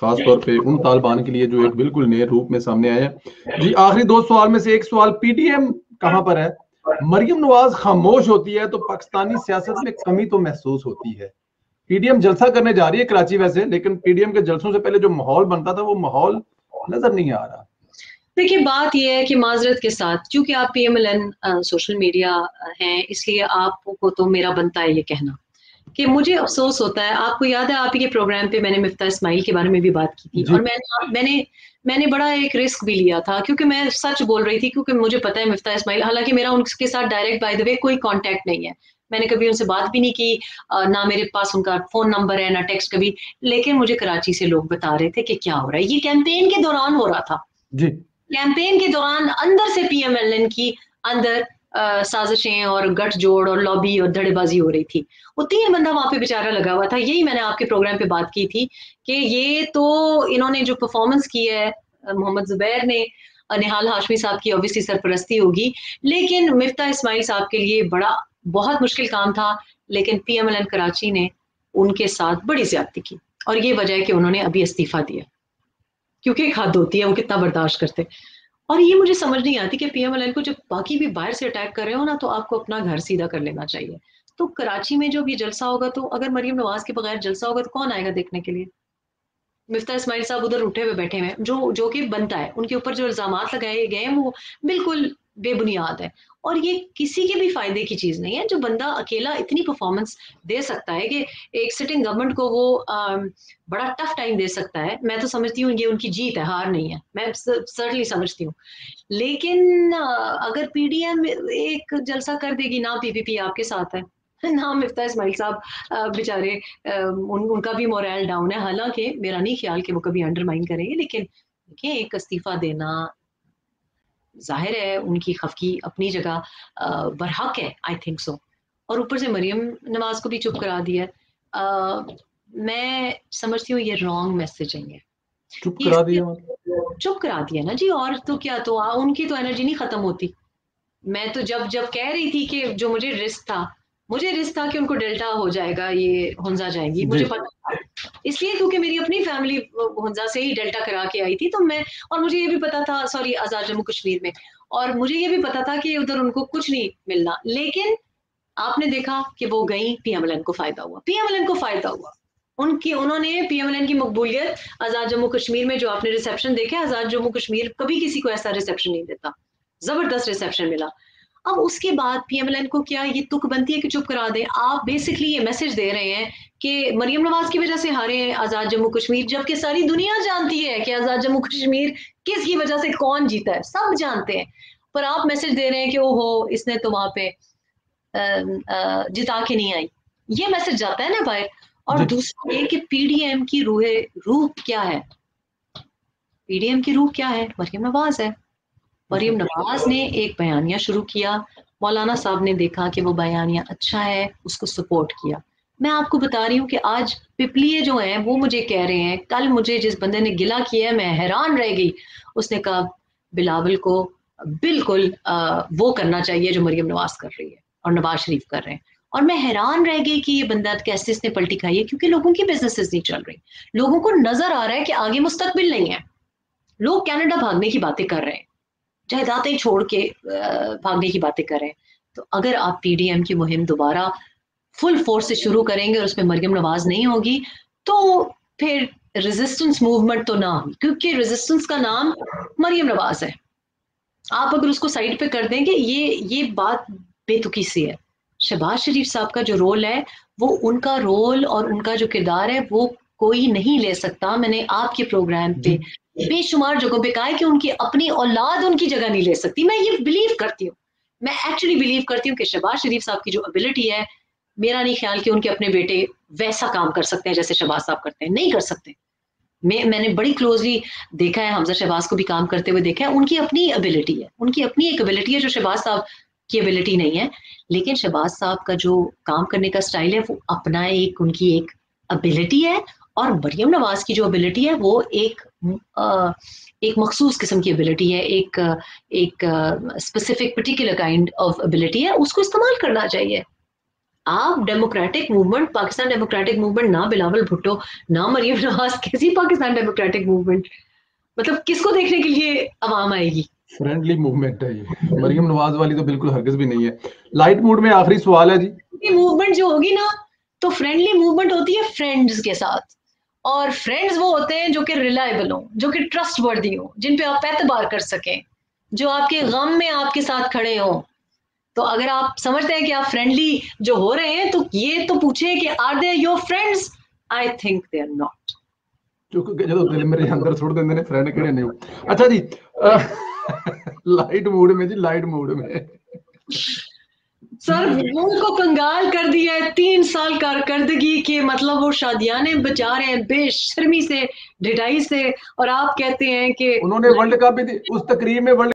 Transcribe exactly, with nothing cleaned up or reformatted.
खास तौर पे उन तालिबान के लिए जो एक बिल्कुल नए रूप में सामने आए हैं। जी आखिरी दो सवाल में से एक सवाल, पीडीएम कहां पर है? मरियम नवाज खामोश होती है तो पाकिस्तानी सियासत में कमी तो महसूस होती है। पीडीएम जलसा करने जा रही है कराची वैसे, लेकिन पीडीएम के जलसों से पहले जो माहौल बनता था वो माहौल नजर नहीं आ रहा। देखिए बात यह है कि माजरत के साथ, क्योंकि आप पीएमएलएन सोशल मीडिया हैं, इसलिए आपको तो मेरा बनता है ये कहना कि मुझे अफसोस होता है। आपको याद है आप ही के प्रोग्राम पे मैंने मिफ्ता इस्माइल के बारे में भी बात की थी, और मैंने मैंने मैंने बड़ा एक रिस्क भी लिया था, क्योंकि मैं सच बोल रही थी, क्योंकि मुझे पता है मिफ्ता इस्माइल, हालांकि मेरा उनके साथ डायरेक्ट बाय द वे कोई कांटेक्ट नहीं है, मैंने कभी उनसे बात भी नहीं की, ना मेरे पास उनका फोन नंबर है ना टेक्स्ट कभी, लेकिन मुझे कराची से लोग बता रहे थे कि क्या हो रहा है। ये कैंपेन के दौरान हो रहा था जी। कैंपेन के दौरान अंदर से पीएमएलएन की अंदर साजिशें और गठजोड़ और लॉबी और धड़ेबाजी हो रही थी। वो तीन बंदा वहां पे बेचारा लगा हुआ था। यही मैंने आपके प्रोग्राम पे बात की थी कि ये तो इन्होंने जो परफॉर्मेंस की है, मोहम्मद जुबैर ने, निहाल हाशमी साहब की ऑब्वियसली सरपरस्ती होगी, लेकिन मिफ्ता इस्माइल साहब के लिए बड़ा बहुत मुश्किल काम था, लेकिन पीएमएलएन कराची ने उनके साथ बड़ी ज्यादती की, और ये वजह है कि उन्होंने अभी इस्तीफा दिया, क्योंकि एक हद होती है वो कितना बर्दाश्त करते। और ये मुझे समझ नहीं आती कि पीएमएलएन को जब बाकी भी बाहर से अटैक कर रहे हो ना, तो आपको अपना घर सीधा कर लेना चाहिए। तो कराची में जब ये जलसा होगा, तो अगर मरियम नवाज के बगैर जलसा होगा तो कौन आएगा देखने के लिए? मिफ्ता इस्माइल साहब उधर उठे हुए बैठे हुए, जो जो कि बनता है, उनके ऊपर जो इल्जामात लगाए गए हैं वो बिल्कुल बेबुनियाद है, और ये किसी के भी फायदे की चीज नहीं है। जो बंदा अकेला इतनी परफॉर्मेंस दे सकता है कि एक सिटिंग गवर्नमेंट को वो आ, बड़ा टफ टाइम दे सकता है, मैं तो समझती हूँ ये उनकी जीत है, हार नहीं है, मैं सर्टनली समझती हूँ। लेकिन अगर पीडीएम एक जलसा कर देगी ना, पीपीपी आपके साथ है ना, मिफ्ता इस्माइल साहब बेचारे उन, उनका भी मोरल डाउन है, हालांकि मेरा नहीं ख्याल कि वो कभी अंडरमाइन करेंगे, लेकिन देखिए एक इस्तीफा देना जाहिर है उनकी खफकी अपनी जगह बरहक है, आई थिंक सो। और ऊपर से मरियम नवाज को भी चुप करा दिया। आ, मैं समझती हूँ ये रॉन्ग मैसेजिंग है। चुप करा दिया चुप करा दिया ना जी, और तो क्या, तो आ, उनकी तो एनर्जी नहीं खत्म होती। मैं तो जब जब कह रही थी कि जो मुझे रिस्क था, मुझे रिस्क था कि उनको डेल्टा हो जाएगा, ये हुंजा जाएंगी, मुझे पता था, इसलिए क्योंकि मेरी अपनी फैमिली हुंजा से ही डेल्टा करा के आई थी, तो मैं, और मुझे ये भी पता था, सॉरी आजाद जम्मू कश्मीर में, और मुझे ये भी पता था कि उधर उनको कुछ नहीं मिलना। लेकिन आपने देखा कि वो गई, पीएमएलएन को फायदा हुआ, पीएमएलएन को फायदा हुआ उनकी, उन्होंने पीएमएलएन की मकबूलियत आजाद जम्मू कश्मीर में, जो आपने रिसेप्शन देखे, आजाद जम्मू कश्मीर कभी किसी को ऐसा रिसेप्शन नहीं देता, जबरदस्त रिसेप्शन मिला। अब उसके बाद पीएमएलएन को क्या ये तुक बनती है कि चुप करा दे? आप बेसिकली ये मैसेज दे रहे हैं कि मरियम नवाज की वजह से हारे हैं आजाद जम्मू कश्मीर, जबकि सारी दुनिया जानती है कि आजाद जम्मू कश्मीर किसकी वजह से कौन जीता है, सब जानते हैं, पर आप मैसेज दे रहे हैं कि ओहो इसने तो वहां पे जिता के नहीं आई, ये मैसेज जाता है ना बाहर। और दूसरा ये कि पीडीएम की रूह रूह क्या है? पीडीएम की रूह क्या है? मरियम नवाज है। मरियम नवाज ने एक बयानिया शुरू किया, मौलाना साहब ने देखा कि वो बयानिया अच्छा है, उसको सपोर्ट किया। मैं आपको बता रही हूँ कि आज पिपलिए जो हैं वो मुझे कह रहे हैं, कल मुझे जिस बंदे ने गिला किया है मैं हैरान रह गई, उसने कहा बिलावल को बिल्कुल आ, वो करना चाहिए जो मरियम नवाज कर रही है और नवाज शरीफ कर रहे हैं। और मैं हैरान रह गई कि ये बंदा कैसे इसने पलटी खाई है, क्योंकि लोगों की बिजनेसेस नहीं चल रही, लोगों को नजर आ रहा है कि आगे मुस्तकबिल नहीं है, लोग कनाडा भागने की बातें कर रहे हैं, जायदादें छोड़ के भागने की बातें कर रहे हैं। तो अगर आप पीडीएम की मुहिम दोबारा फुल फोर्स से शुरू करेंगे और उसमें मरियम नवाज नहीं होगी, तो फिर रेजिस्टेंस मूवमेंट तो ना होगी, क्योंकि रेजिस्टेंस का नाम मरियम नवाज है। आप अगर उसको साइड पे कर देंगे, ये ये बात बेतुकी सी है। शहबाज शरीफ साहब का जो रोल है, वो उनका रोल और उनका जो किरदार है वो कोई नहीं ले सकता। मैंने आपके प्रोग्राम पे बेशुमार जगहों पे कहा है कि उनकी अपनी औलाद उनकी जगह नहीं ले सकती। मैं ये बिलीव करती हूँ, मैं एक्चुअली बिलीव करती हूँ कि शहबाज शरीफ साहब की जो एबिलिटी है, मेरा नहीं ख्याल कि उनके अपने बेटे वैसा काम कर सकते हैं जैसे शहबाज साहब करते हैं, नहीं कर सकते। मैं मैंने बड़ी क्लोजली देखा है, हमजा शहबाज को भी काम करते हुए देखा है, उनकी अपनी एबिलिटी है, उनकी अपनी एक एबिलिटी है जो शहबाज साहब की एबिलिटी नहीं है। लेकिन शहबाज साहब का जो काम करने का स्टाइल है वो अपना एक, उनकी एक एबिलिटी है, और मरियम नवाज की जो एबिलिटी है वो एक आ, एक मखसूस किस्म की एबिलिटी है, एक एक specific particular kind of ability है, उसको इस्तेमाल करना चाहिए। आप democratic movement, Pakistan democratic movement, ना बिलावल भुट्टो ना मरियम नवाज, कैसी पाकिस्तान डेमोक्रेटिक मूवमेंट? मतलब किसको देखने के लिए अवाम आएगी? फ्रेंडली मूवमेंट है ये, मरियम नवाज वाली तो बिल्कुल हरगिज भी नहीं है। लाइट मूड में आखिरी सवाल है जी। मूवमेंट जो होगी ना, तो फ्रेंडली मूवमेंट होती है फ्रेंड्स के साथ, और फ्रेंड्स वो होते हैं जो कि रिलायबल हो, जो कि ट्रस्ट वर्दी हो, जिन पे आप एतबार कर सकें, जो आपके गम में आपके साथ खड़े हो। तो अगर आप समझते हैं कि आप फ्रेंडली जो हो रहे हैं, तो ये तो पूछे कि are they your friends? I think they are not. क्योंकि जो दिल मेरे अंदर सुट देंगे ने फ्रेंड केड़े ने। अच्छा जी, लाइट मूड में जी, लाइट मूड में सर वो को कंगाल कर दिया है तीन साल कारकर्दगी के, मतलब वो शादियाने बचा रहे हैं बेशर्मी से, ढिठाई से, और आप कहते हैं कि उन्होंने वर्ल्ड कप भी उस तकरीब में वर्ल्ड